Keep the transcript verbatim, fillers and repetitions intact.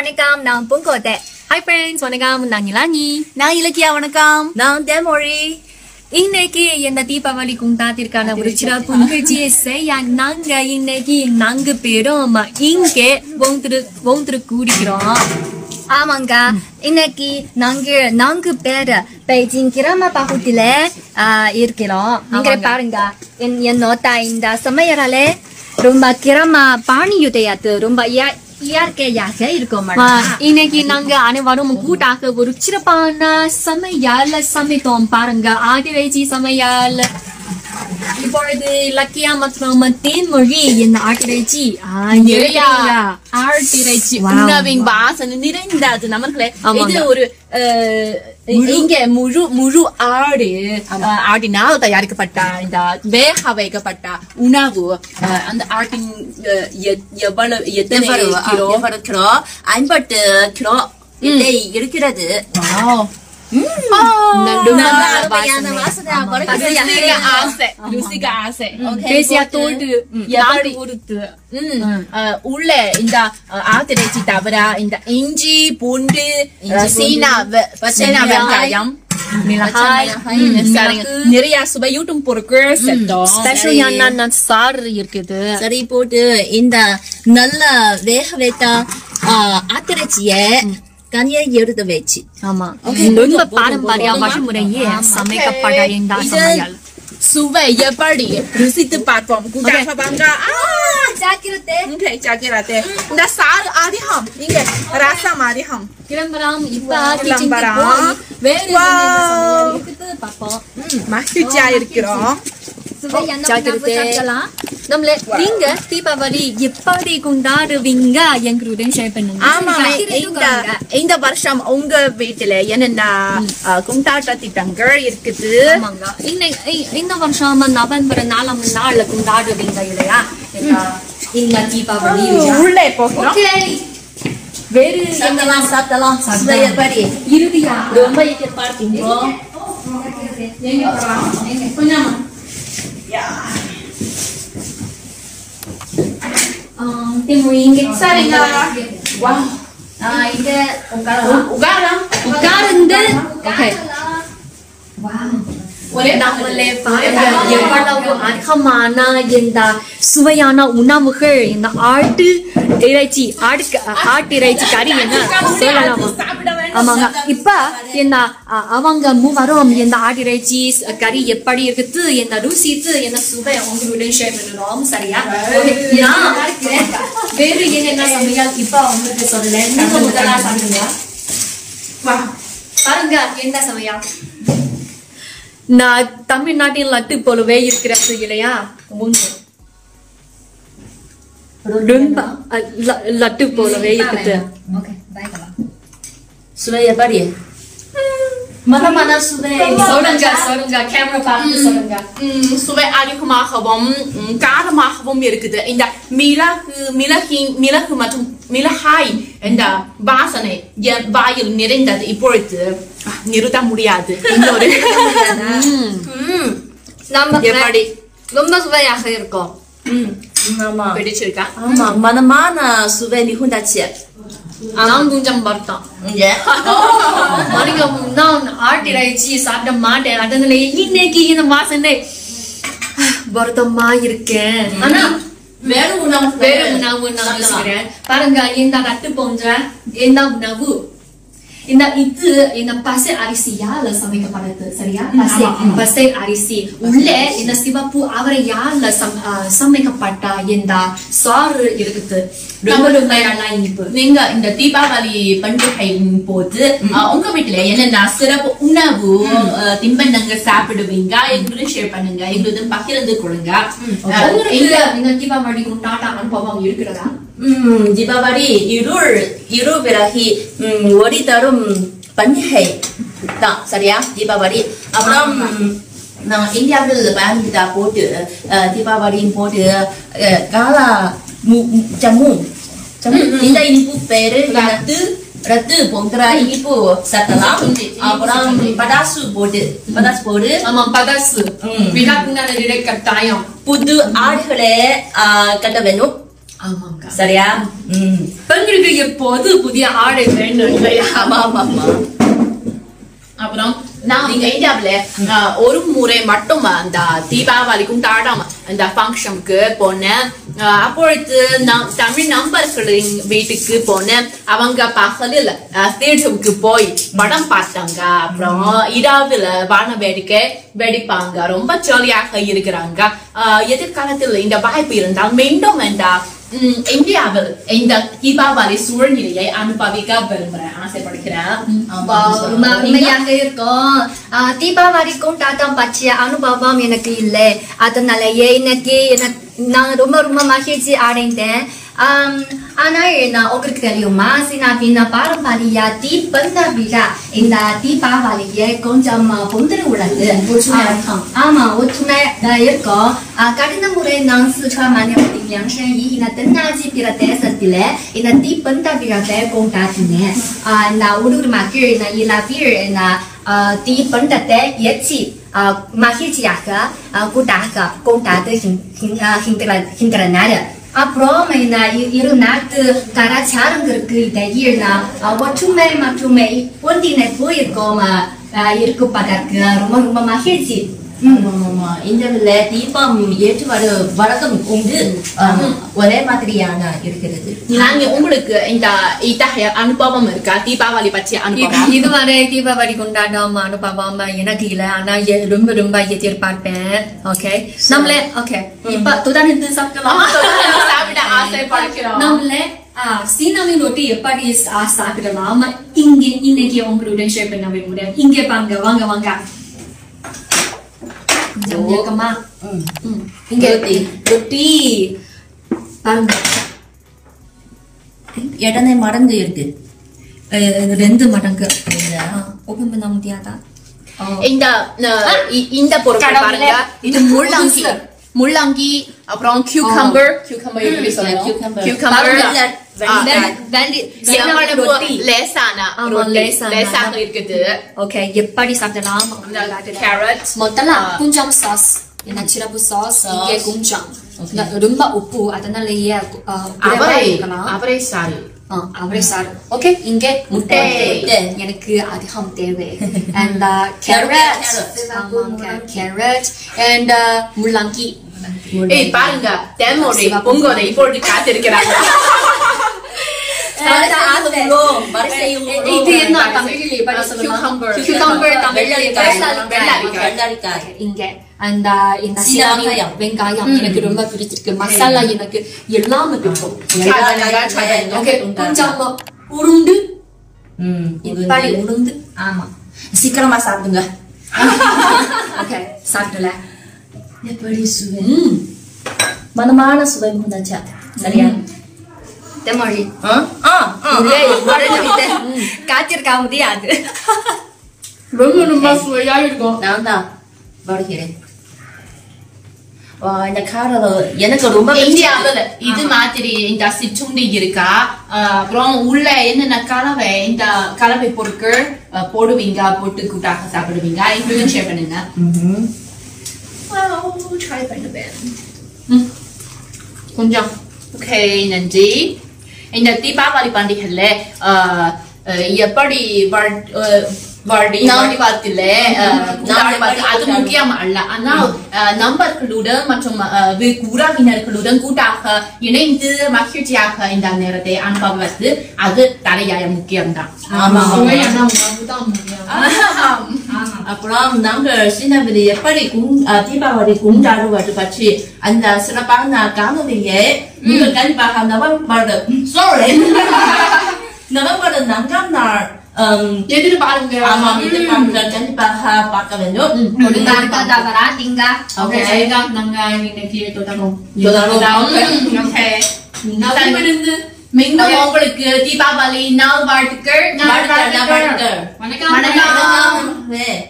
வணக்கம் நான் Poongothai. Hi friends, வணக்கம். நான் நிலானி. நான் இலக்கியா. வணக்கம். நான் தேமொழி. இன்னைக்கு இந்த தீபாவளி கொண்டாட்டத்திற்கான ஒரு சிறப்பு நிகழ்ச்சியை செய்ய நாங்க இன்னைக்கு நான்கு பேரும் இங்கே ஒன்று கூடிக்கிறோம். ஆமாங்க, இன்னைக்கு நாங்க நான்கு பேர் பெய்ஜிங் கிராம பகுதியில இருக்கிறோம். நீங்க பாருங்க, என்னோட இந்த சமையலே ரொம்ப கிராம பாணியுடையது, ரொம்ப இயற்கையாக இருக்கும். இன்னைக்கு நாங்க அனைவரும் கூட்டாக ஒரு சிறப்பான சமையல் சமைத்தோம். பாருங்க, ஆட்டிறைச்சி சமையல். இப்பொழுது இலக்கியா மற்றும் தேன்மொழி இந்த ஆட்டிறைச்சி நிறைய ஆட்டிறைச்சி உணவின் வாசனை நிறைந்தது. நமக்கு இது ஒரு இங்க முழு முழு ஆடு ஆடினால் தயாரிக்கப்பட்ட இந்த வேக வைக்கப்பட்ட உணவு. அந்த ஆட்டின் எவ்வளவு எத்தனை கிலோ கிலோ ஐம்பது கிலோ இருக்கிறது. உள்ள இந்த ஆட்டிறைச்சி தவிர இந்த இஞ்சி பூண்டு சீனா சீனா வெங்காயம் நிறைய சுவையூட்டும் பொருட்கள் ஸ்பெஷல் சாறு இருக்குது. சரி போட்டு இந்த நல்ல வேக வைத்த ஆட்டிறைச்சிய கனியை எடுத்து வச்சு. ஆமா, ரொம்ப பாரம்பரிய வழிமுறையே சமைக்கப்பட இந்த சமையல். சுவை எப்படி ருசித்து பார்ப்போம். இந்த சாறு அதிகம், இங்க ரசம் அதிகம். கிளம்பலாம் இப்ப. மகிழ்ச்சியா இருக்கிறோம். நம்மள நீங்க தீபாவளி எப்படி கொண்டாடுவீங்க எங்களுடன் ஷேர் பண்ணுங்க. ஆமா, இந்த வருஷம் உங்க வீட்டுல என்னென்ன கொண்டாட்ட திட்டங்கள் இருக்குது? இந்த வருஷம் நவம்பர் நாலாம் நாள்ல கொண்டாடுவீங்க இல்லையா இந்த தீபாவளி? உள்ளே போகிறோம். வேறு சாப்பிடலாம் சாப்பிடலாம் எப்படி இறுதியா ரொம்ப எதிர்பார்க்கின்றோம். கொஞ்சம் சரிங்க. உட்கார்ந்து நம்மளே பாருங்க எவ்வளவு அதிகமான இந்த சுவையான உணவுகள். இந்த ஆட்டு இறைச்சி ஆடு ஆட்டு இறைச்சி கறி என்ன சொல்லலாமா? ஆமாங்க. இப்ப என்ன அவங்க மூவரும் இந்த ஆட்டு இறைச்சி கறி எப்படி இருக்குது, என்ன ருசித்து என்ன சுவை உங்களுடன் ஷேர் பண்ணுறோம். சரியா? வேறு என்னென்ன சமையல் இப்ப உங்களுக்கு சொல்லல. நீங்க முதலா சொல்லுங்க. பாருங்க என்ன சமையல். நான் தமிழ்நாட்டில் லட்டு போலவே இருக்கிறது இல்லையா? ரொம்ப லட்டு போலவே இருக்குது. சுவை எப்படி? மனமான சுவை சொல்லுங்க சொல்லுங்க. கேமரா பார்த்து சொல்லுங்க. சுவை அதிகமாகவும் காரமாகவும் இருக்குது. இந்த மிளகு மிளகின் மிளகு மற்றும் மிளகாய் இந்த வாசனை வாயில் நிறைந்தது. இப்பொழுது நிறுத்த முடியாது. இன்னொரு எப்படி ரொம்ப சுவையாக இருக்கும். பிடிச்சிருக்கா? ஆமா, மனமான சுவை மிகுந்தாச்சு. நான் கொஞ்சம் வருத்தம். நான் ஆட்டிறைச்சி சாப்பிட மாட்டேன். அதனால இன்னைக்கு இந்த வாசனை வருத்தமா இருக்கேன். ஆனா வேற உணவு வேற உணவு நான் யோசிக்கிறேன். பாருங்க, இந்த ரட்டு போன்ற இந்த உணவு இந்த இது இந்த பசை அரிசியால சமைக்கப்படுது. சரியா? பசை பசை அரிசி உள்ள இந்த சிவப்பு அவரையால சமைக்கப்பட்ட இந்த சாறு இருக்குது. ரொம்ப ரொம்ப நல்லா இனிப்பு. நீங்க இந்த தீபாவளி பண்டிகையின் போது உங்க வீட்டுல என்னென்ன சிறப்பு உணவு தின்பண்டங்கள் சாப்பிடுவீங்க எங்களுடன் ஷேர் பண்ணுங்க. எங்களுடன் பகிர்ந்து கொள்ளுங்க. இந்த தீபாவளி கொண்டாட்ட அனுபவம் இருக்கிறதா? உம் தீபாவளி இருள் இரு பிறகு ஒளி தரும் பண்டிகை தான். சரியா? தீபாவளி அப்புறம் நான் இந்தியாவில் பேங்கிட்டா போட்டு தீபாவளியின் போட்டு காலா ஜம்மு ஜம்மு இந்த இனிப்பு பேரு ரத்து ரத்து போன்ற இனிப்பு சாப்பிடலாம். அப்புறம் படாசு போட்டு படாசு போடு. ஆமா, படாசு விழாக்குண்டான கட்டாயம். புது ஆடுகளை கட்ட வேணும். ஆமாங்க. சரியா? ம். பெண்களுக்கு எப்போது புதிய ஆடை வேண்டும் இல்லையா? ஆமா ஆமா ஆமா. அப்புறம் நான் இந்தியாவில ஒரு முறை மட்டும் அந்த தீபாவளி கொண்டாடாம அந்த ஃபங்க்ஷனுக்கு போனேன். அப்பொழுது நான் தமிழ் நண்பர்களின் வீட்டுக்கு போனேன். அவங்க பகலில் தியேட்டருக்கு போய் படம் பார்த்தாங்க. அப்புறம் இரவுல வான வேடிக்கை வெடிப்பாங்க. ரொம்ப ஜாலியாக இருக்கிறாங்க. எதிர்காலத்தில் இந்த வாய்ப்பு இருந்தால் மீண்டும் இந்த இந்தியாவில் இந்த தீபாவளி சூழ்நிலையை அனுபவிக்க விரும்புறேன், ஆசைப்படுகிறேன். உண்மையாக இருக்கும். தீபாவளி கொண்டாட்டம் பற்றிய அனுபவம் எனக்கு இல்லை. அதனாலயே இன்னைக்கு எனக்கு நான் ரொம்ப ரொம்ப மகிழ்ச்சி அடைந்தேன். ஆனா நான் உங்களுக்கு தெரியுமா, சீனாவின் பாரம்பரிய தீப்பந்த விழா இந்த தீபாவளியை கொஞ்சம் பொந்தல் உள்ளது. ஆமா, ஒற்றுமை இருக்கும். கடந்த முறை நான் சிச்சுவான் மாநிலத்தின் லியாங்ஷன்யி இந்த தென்னாசி பிரதேசத்தில் இந்த தீப்பந்த விழாவை கொண்டாடினேன். இந்த உள்ளூர் மக்கள் இந்த இளவில் இந்த தீப்பந்தத்தை ஏற்றி மகிழ்ச்சியாக கூட்டாக கொண்டாடுகின்றனர். அப்புறம் இந்த இரு நாட்டு கலாச்சாரங்களுக்கு இடையில் ஒற்றுமை மற்றும் ஒன்றிணைப்பு இருக்கும் இருப்பதற்கு ரொம்ப ரொம்ப மகிழ்ச்சி. இந்தியாவில தீபம் ஏற்றுவது வழக்கம் உண்டு, ஒரே மாதிரியான இருக்கிறது. நாங்க உங்களுக்கு இந்த இத்தகைய அனுபவம் இருக்கா தீபாவளி பற்றிய அனுபவம்? இதுவரை தீபாவளி கொண்டாடும் அனுபவம் எனக்கு இல்லை. ஆனா ரொம்ப ரொம்ப எதிர்பார்ப்பேன். ஓகே, நம்மளே ஓகே இப்ப தொடர்ந்து சாப்பிடலாம். சாப்பிட ஆசைப்படுகிறோம். நம்மளே சீனாவின் ரொட்டி எப்படி சாப்பிடலாம் இங்க இன்னைக்கு உங்களுடன் ஷேர் பண்ண விரும்புறேன். இங்க பாருங்க, வாங்க வாங்க. இங்க ரொட்டி பாருங்க, எத்தனை மடங்கு இருக்கு? ரெண்டு மடங்கு. ஓபன் பண்ண முடியாதா? இந்த இந்த பொருட்கள் பாருங்க, இது முள்ளங்கி முள்ளங்கி அப்புறம் கியூகம்பர் கியூகம்பர் எப்படி சொல்லணும்? கியூகம்பர் லேசாக இருக்குது. ஓகே, எப்படி சாப்பிடலாம்? கேரட் முதல்ல கொஞ்சம் சாஸ், என்ன சிறப்பு சாஸ், இங்கே கொஞ்சம் ரொம்ப உப்பு, அதனாலேயே அவரை சாறு அவரை சாறு. ஓகே, இங்க முட்டை எனக்கு அதிகம் தேவை. and carrot carrot and முள்ளங்கி. ஏய் பாருங்க, தென்மொழி பொங்கலை இப்பொழுது காத்திருக்கிறாங்க. இது என்ன தமிழில் எப்படி சொல்லலாம்? cucumber தமிழில் வெள்ளரிக்காய். இங்க அந்த இந்த வெங்காயம் வெங்காயம் எனக்கு ரொம்ப பிடிச்சிருக்கு. மசாலா எனக்கு எல்லாமே பிடிக்கும். ஓகே, கொஞ்சம் உருண்டு உருண்டு. ஆமா, சீக்கிரமா சாப்பிடுங்க. ஓகே, சாப்பிடல. எப்படி சுவை, மனமான சுவை முன்னாச்சா? சரியா? தென்மொழி காத்திருக்க முடியாது. ரொம்ப ரொம்ப சுவையா இருக்கும். நான் தான் வருகிறேன். இந்த காரம் எனக்கு ரொம்ப இந்தியாவில் இது மாதிரி இந்த சிற்றுண்டி இருக்கா? அப்புறம் உள்ள என்னென்ன கலவை, இந்த கலவை பொருட்கள் போடுவீங்க, போட்டு கூட்டாக சாப்பிடுவீங்க, இப்படியும் ஷேர் பண்ணுங்க. ட்ரை பண்ணுவேன் கொஞ்சம். ஓகே, நன்றி. இந்த தீபாவளி பண்டிகைல எப்படி வழிபாட்டில அது முக்கியம் அல்ல, ஆனால் நண்பர்களுடன் மற்றும் உறவினர்களுடன் கூட்டாக இணைந்து மகிழ்ச்சியாக இந்த நேரத்தை அனுபவிப்பது அது தலையாய முக்கியம்தான். அப்புறம் நாங்கள் சீனாவில் எப்படி தீபாவளி கொண்டாடுவது பற்றி அந்த சிறப்பான காணொலியை நீங்கள் கண்டிப்பாக நவம்பர் சாரி நவம்பர் நான்காம் நாள் எதிர்பாருங்க. ஆமாம், எதிர்பாருங்க, கண்டிப்பாக பார்க்க வேண்டும். மீண்டும் உங்களுக்கு தீபாவளி நாள் வாழ்த்துக்கள். வணக்கம்.